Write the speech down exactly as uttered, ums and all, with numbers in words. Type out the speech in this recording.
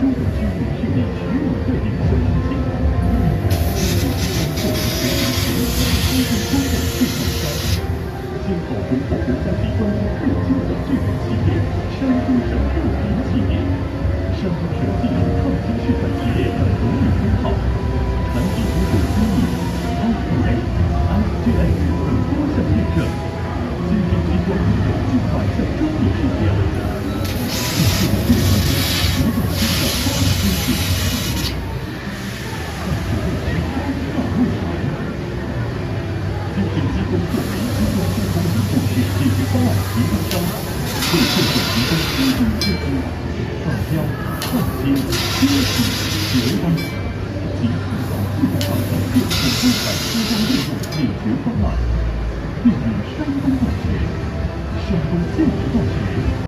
种区域设立全委会联合中心。作为全民学习公共公共制造商，先后荣获国家机关各金奖队员企业、山东省著名企业、山东省金融创新示范企业等荣誉称号，产品通过机密 X T L A S E R、X J I S 等多项验证，今天机关拥有近百项专利事件。这是我对他们不断新的发展机会。但是问题在未来。今天机构作为机关沟通与部署解决方案提供商，为社会提供基本支出、放标、放接、编辑、协商及辅导自动化等各种规范相关应用解决方案，并与山东大学、山东建设大学。